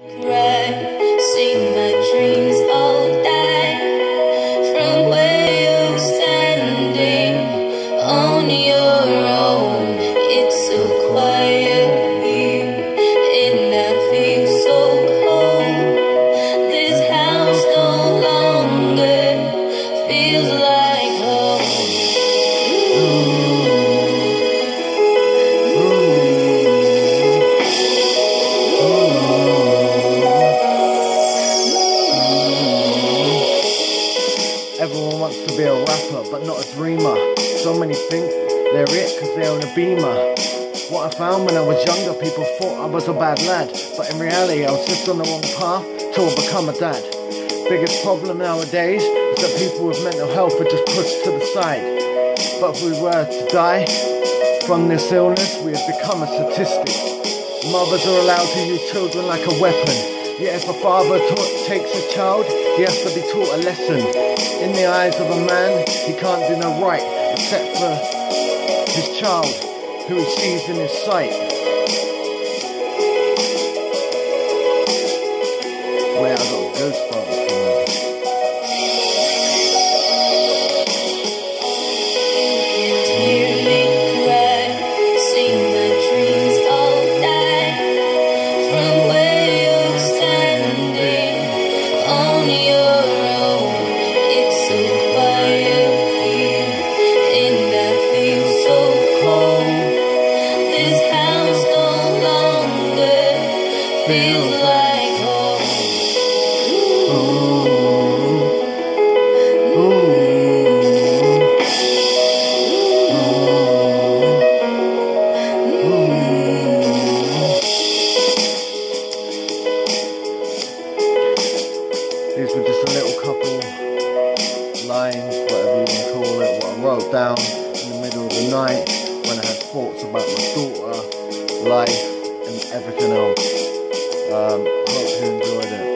Cry, see my dreams all die from where you're standing on your own. It's so quiet here and I feel so cold. This house no longer feels like home. Everyone wants to be a rapper, but not a dreamer. So many think they're it cause they own a Beamer. What I found when I was younger, people thought I was a bad lad, but in reality I was just on the wrong path till I become a dad. Biggest problem nowadays is that people with mental health are just pushed to the side. But if we were to die from this illness, we have become a statistic. Mothers are allowed to use children like a weapon. Yet if a father takes his child, he has to be taught a lesson. In the eyes of a man, he can't do no right except for his child, who he sees in his sight. Where I got goosebumps from that. Feels like home. These were just a little couple lines, whatever you want to call it, what I wrote down in the middle of the night when I had thoughts about my daughter, life and everything else. Hope you enjoyed it.